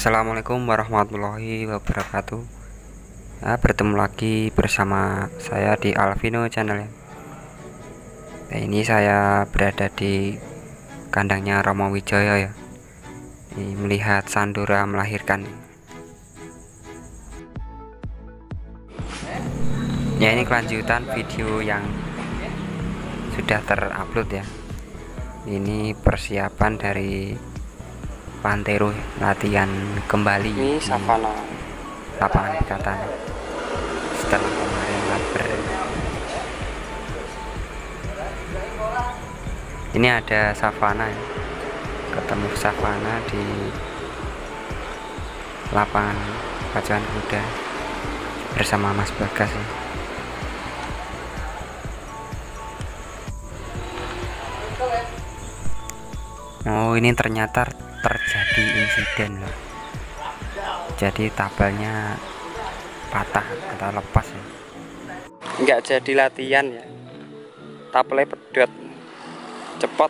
Assalamualaikum warahmatullahi wabarakatuh. Bertemu lagi bersama saya di Alvino Channel ya. Ini saya berada di kandangnya Romo Wijaya ya. Ini melihat Sandora melahirkan. Ya, ini kelanjutan video yang sudah terupload ya. Ini persiapan dari Pantero latihan kembali. Ini savana lapangan ikatan setelah kemarin laber. Ini ada savana ya. Ketemu savana di lapangan pacuan kuda bersama Mas Bagas ya. Oh, ini ternyata terjadi insiden loh. Jadi tabelnya patah atau lepas ya. Enggak jadi latihan ya. Tabelnya pedot. Cepot.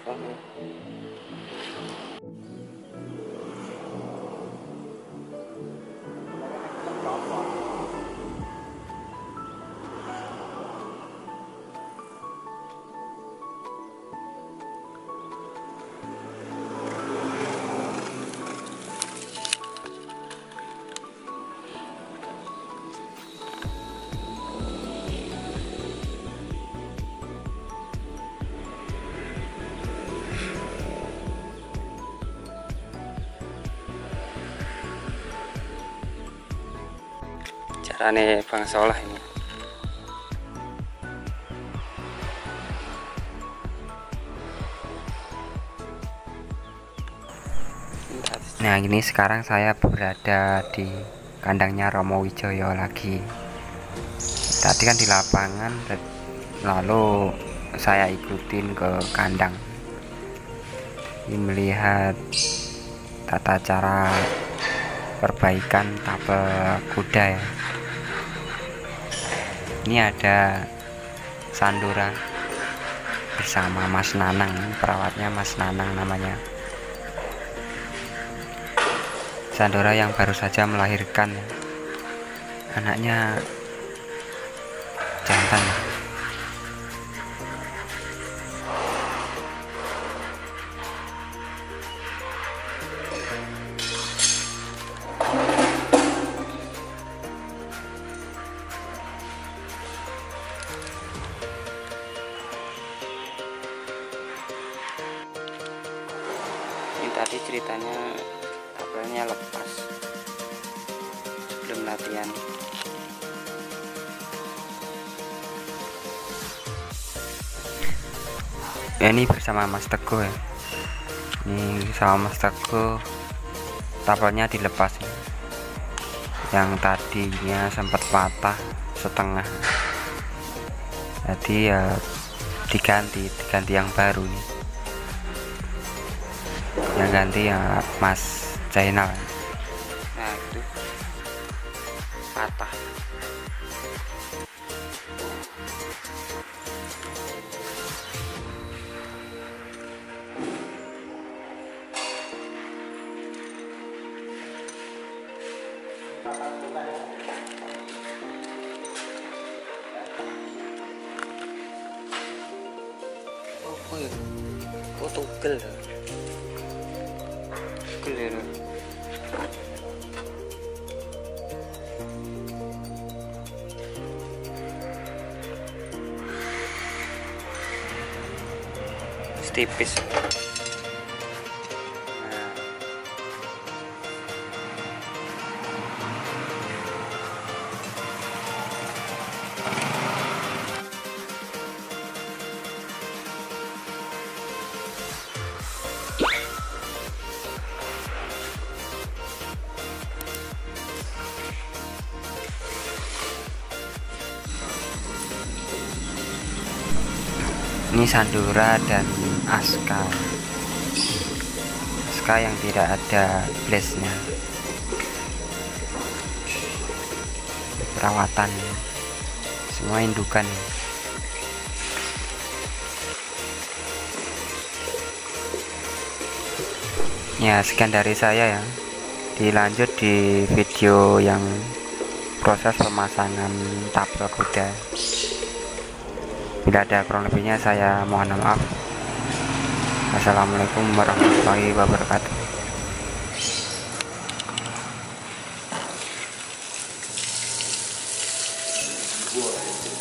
Carane Bang Soleh ini. Nah, ini sekarang saya berada di kandangnya Romo Wijaya lagi. Tadi kan di lapangan, lalu saya ikutin ke kandang. Ini melihat tata cara perbaikan tabel kuda ya. Ini ada Sandora bersama Mas Nanang, perawatnya Mas Nanang namanya. Sandora yang baru saja melahirkan ya. Anaknya jantan ya. Tadi ceritanya tabelnya lepas sebelum latihan. Ya, ini bersama Mas Teguh ya. Ini sama Mas Teguh tabelnya dilepas ya. Yang tadinya sempat patah setengah, jadi ya diganti yang baru nih. Yang ganti ya Mas Zainal. Nah, itu patah. Oh ya, kok tugel ya? Tugel ya. Tipis. Ini Sandora dan Aska yang tidak ada blesnya. Perawatan semua indukan. Ya, sekian dari saya ya. dilanjut di video yang proses pemasangan tabel kuda. Bila ada kurang lebihnya saya mohon maaf. Assalamualaikum warahmatullahi wabarakatuh.